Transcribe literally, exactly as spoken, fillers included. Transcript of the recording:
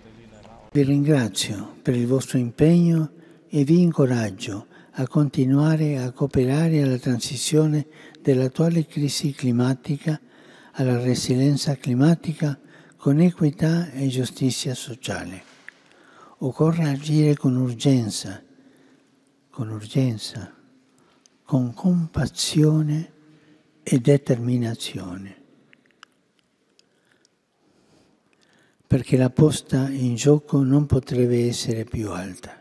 Vi ringrazio per il vostro impegno e vi incoraggio a continuare a cooperare alla transizione dell'attuale crisi climatica alla resilienza climatica con equità e giustizia sociale. Occorre agire con urgenza, con urgenza, con compassione e determinazione, perché la posta in gioco non potrebbe essere più alta.